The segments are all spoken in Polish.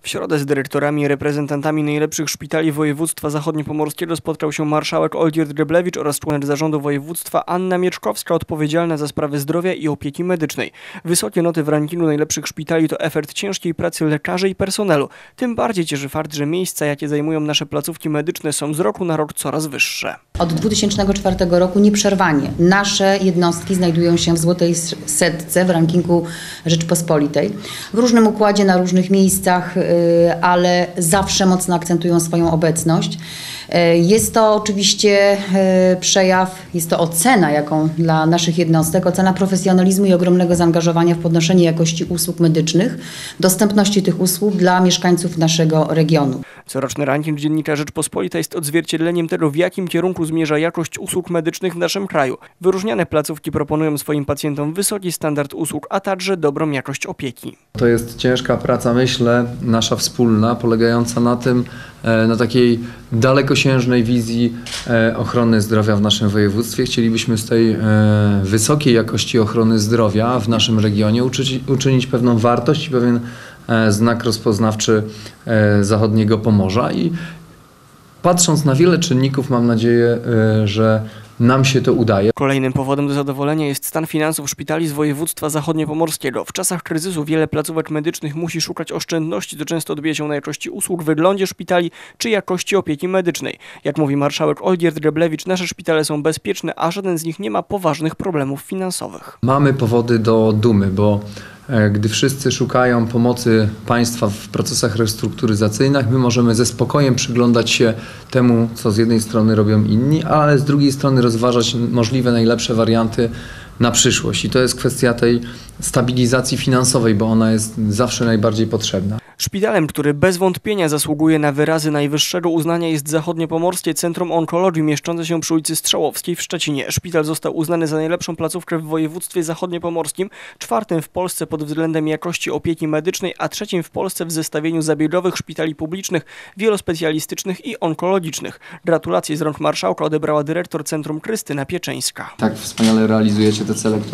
W środę z dyrektorami i reprezentantami najlepszych szpitali województwa zachodniopomorskiego spotkał się marszałek Olgierd Geblewicz oraz członek zarządu województwa Anna Mieczkowska, odpowiedzialna za sprawy zdrowia i opieki medycznej. Wysokie noty w rankingu najlepszych szpitali to efekt ciężkiej pracy lekarzy i personelu. Tym bardziej cieszy fakt, że miejsca, jakie zajmują nasze placówki medyczne, są z roku na rok coraz wyższe. Od 2004 roku nieprzerwanie nasze jednostki znajdują się w złotej setce w rankingu Rzeczpospolitej. W różnym układzie, na różnych miejscach, ale zawsze mocno akcentują swoją obecność. Jest to oczywiście przejaw, jest to ocena, jaką dla naszych jednostek, ocena profesjonalizmu i ogromnego zaangażowania w podnoszenie jakości usług medycznych, dostępności tych usług dla mieszkańców naszego regionu. Coroczny ranking Dziennika Rzeczpospolita jest odzwierciedleniem tego, w jakim kierunku zmierza jakość usług medycznych w naszym kraju. Wyróżniane placówki proponują swoim pacjentom wysoki standard usług, a także dobrą jakość opieki. To jest ciężka praca, myślę, nasza wspólna, polegająca na tym, na takiej dalekosiężnej wizji ochrony zdrowia w naszym województwie. Chcielibyśmy z tej wysokiej jakości ochrony zdrowia w naszym regionie uczynić pewną wartość i pewien znak rozpoznawczy zachodniego Pomorza. I patrząc na wiele czynników, mam nadzieję, że nam się to udaje. Kolejnym powodem do zadowolenia jest stan finansów szpitali z województwa zachodniopomorskiego. W czasach kryzysu wiele placówek medycznych musi szukać oszczędności, co często odbija się na jakości usług, wyglądzie szpitali czy jakości opieki medycznej. Jak mówi marszałek Olgierd Geblewicz, nasze szpitale są bezpieczne, a żaden z nich nie ma poważnych problemów finansowych. Mamy powody do dumy, bo gdy wszyscy szukają pomocy państwa w procesach restrukturyzacyjnych, my możemy ze spokojem przyglądać się temu, co z jednej strony robią inni, ale z drugiej strony rozważać możliwe najlepsze warianty na przyszłość. I to jest kwestia tej stabilizacji finansowej, bo ona jest zawsze najbardziej potrzebna. Szpitalem, który bez wątpienia zasługuje na wyrazy najwyższego uznania, jest Zachodniopomorskie Centrum Onkologii mieszczące się przy ulicy Strzałowskiej w Szczecinie. Szpital został uznany za najlepszą placówkę w województwie zachodniopomorskim, czwartym w Polsce pod względem jakości opieki medycznej, a trzecim w Polsce w zestawieniu zabiegowych szpitali publicznych, wielospecjalistycznych i onkologicznych. Gratulacje z rąk marszałka odebrała dyrektor Centrum Krystyna Pieczeńska. Tak wspaniale realizujecie te cele,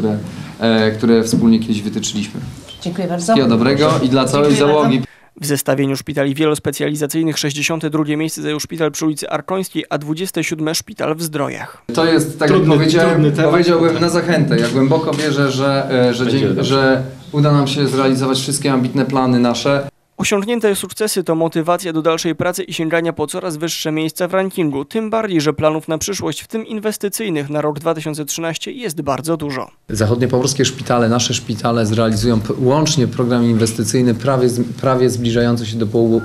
które wspólnie kiedyś wytyczyliśmy. Dziękuję bardzo. Wszystkiego dobrego i dla całej załogi. W zestawieniu szpitali wielospecjalizacyjnych 62. miejsce zajął szpital przy ulicy Arkońskiej, a 27. szpital w Zdrojach. To jest, tak jak powiedziałbym na zachętę. Ja głęboko wierzę, że uda nam się zrealizować wszystkie ambitne plany nasze. Osiągnięte sukcesy to motywacja do dalszej pracy i sięgania po coraz wyższe miejsca w rankingu. Tym bardziej, że planów na przyszłość, w tym inwestycyjnych na rok 2013, jest bardzo dużo. Zachodniopomorskie szpitale, nasze szpitale zrealizują łącznie program inwestycyjny prawie zbliżający się do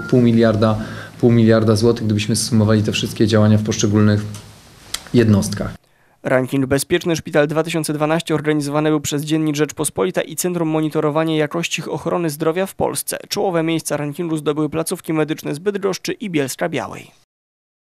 pół miliarda złotych, gdybyśmy zsumowali te wszystkie działania w poszczególnych jednostkach. Ranking Bezpieczny Szpital 2012 organizowany był przez Dziennik Rzeczpospolita i Centrum Monitorowania Jakości Ochrony Zdrowia w Polsce. Czołowe miejsca rankingu zdobyły placówki medyczne z Bydgoszczy i Bielska-Białej.